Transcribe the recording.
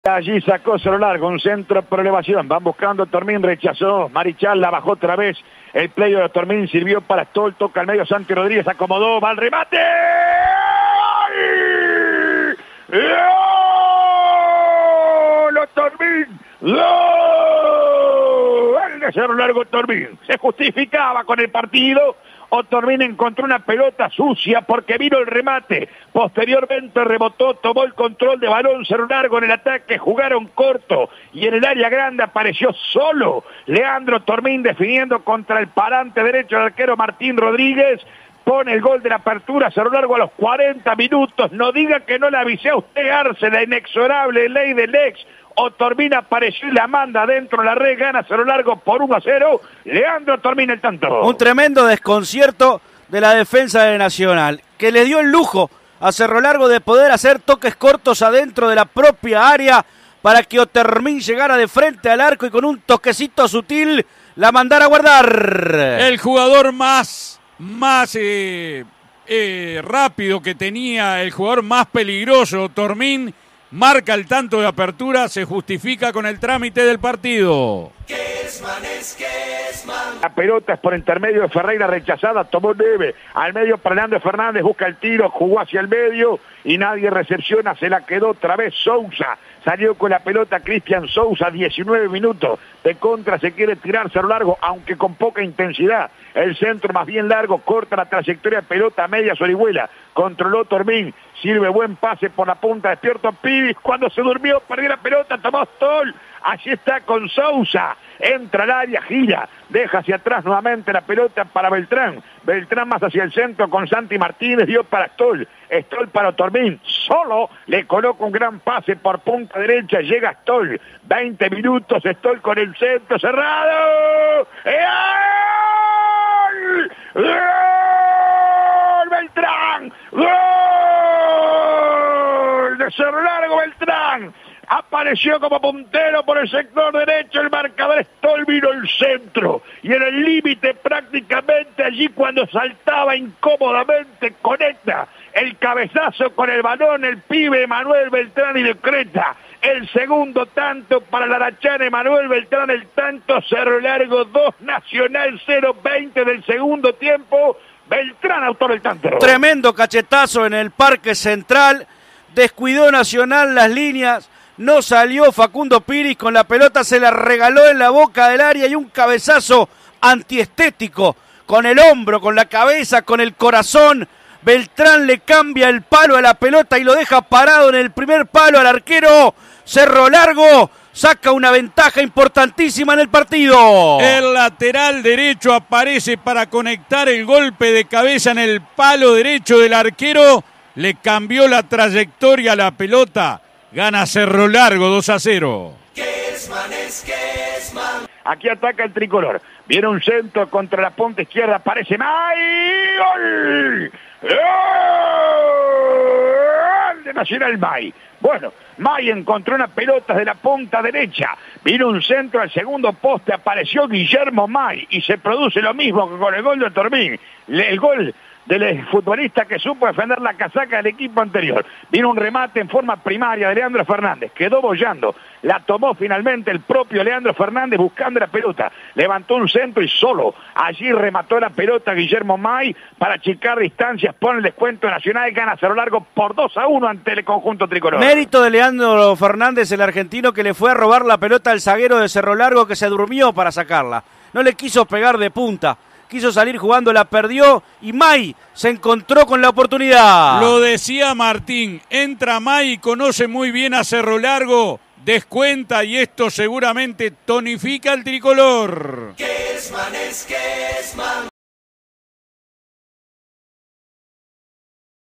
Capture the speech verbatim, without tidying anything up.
Allí sacó Cerro Largo, un centro por elevación. Van buscando Tormín, rechazó. Marichal la bajó otra vez. El playo de Tormín sirvió para Stoll. Toca al medio Santi Rodríguez, acomodó. Va al remate. ¡Gol! Tormín. ¡Gol! El de Cerro Largo, Tormín. Se justificaba con el partido. Otormin encontró una pelota sucia porque vino el remate. Posteriormente rebotó, tomó el control de balón. Cerro Largo en el ataque, jugaron corto y en el área grande apareció solo Leandro Tormín definiendo contra el parante derecho del arquero Martín Rodríguez. Pone el gol de la apertura. Cerro Largo a los cuarenta minutos. No diga que no le avisé a usted, Arce, la inexorable ley del ex. Otormin apareció y la manda dentro de la red, gana Cerro Largo por uno a cero. Leandro Tormín el tanto. Un tremendo desconcierto de la defensa de Nacional, que le dio el lujo a Cerro Largo de poder hacer toques cortos adentro de la propia área para que Otormin llegara de frente al arco y con un toquecito sutil la mandara a guardar. El jugador más, más eh, eh, rápido que tenía, el jugador más peligroso, Otormin, marca el tanto de apertura, se justifica con el trámite del partido. La pelota es por intermedio de Ferreira, rechazada, tomó Neve, al medio para Leandro Fernández, busca el tiro, jugó hacia el medio y nadie recepciona, se la quedó otra vez Sousa. Salió con la pelota Cristian Sousa, diecinueve minutos, de contra se quiere tirar Cerro Largo, aunque con poca intensidad. El centro más bien largo, corta la trayectoria, pelota media Orihuela, controló Tormín, sirve buen pase por la punta, despierto Pibis, cuando se durmió, perdió la pelota, tomó Stoll, allí está con Sousa, entra al área, gira, deja hacia atrás nuevamente la pelota para Beltrán, Beltrán más hacia el centro con Santi Martínez, dio para Stoll, Stoll para Tormín, solo le coloca un gran pase por punta derecha, llega Stoll, veinte minutos, Stoll con el centro cerrado, ¡gol! ¡Gol! ¡Beltrán! ¡Gol! De Cerro Largo, Beltrán. Apareció como puntero por el sector derecho, el marcador Stoll vino el centro y en el límite prácticamente allí cuando saltaba incómodamente conecta el cabezazo con el balón el pibe Manuel Beltrán y decreta el segundo tanto para la Arachana. Manuel Beltrán el tanto, Cerro Largo dos, Nacional cero, veinte del segundo tiempo, Beltrán autor del tanto. Tremendo cachetazo en el Parque Central, descuidó Nacional las líneas. No salió Facundo Piris con la pelota, se la regaló en la boca del área y un cabezazo antiestético, con el hombro, con la cabeza, con el corazón. Beltrán le cambia el palo a la pelota y lo deja parado en el primer palo al arquero. Cerro Largo saca una ventaja importantísima en el partido. El lateral derecho aparece para conectar el golpe de cabeza en el palo derecho del arquero. Le cambió la trayectoria a la pelota. Gana Cerro Largo dos a cero. Aquí ataca el tricolor. Viene un centro contra la punta izquierda. Aparece May. ¡Gol! ¡Gol! De Nacional May. Bueno, May encontró una pelota de la punta derecha. Vino un centro al segundo poste. Apareció Guillermo May. Y se produce lo mismo que con el gol de Tormín. El gol del futbolista que supo defender la casaca del equipo anterior. Vino un remate en forma primaria de Leandro Fernández, quedó bollando, la tomó finalmente el propio Leandro Fernández buscando la pelota, levantó un centro y solo, allí remató la pelota Guillermo May para achicar distancias, pone el descuento Nacional, gana Cerro Largo por dos a uno ante el conjunto tricolor. Mérito de Leandro Fernández, el argentino que le fue a robar la pelota al zaguero de Cerro Largo que se durmió para sacarla, no le quiso pegar de punta. Quiso salir jugando, la perdió y May se encontró con la oportunidad. Lo decía Martín, entra May y conoce muy bien a Cerro Largo, descuenta y esto seguramente tonifica el tricolor. Kesman es Kesman.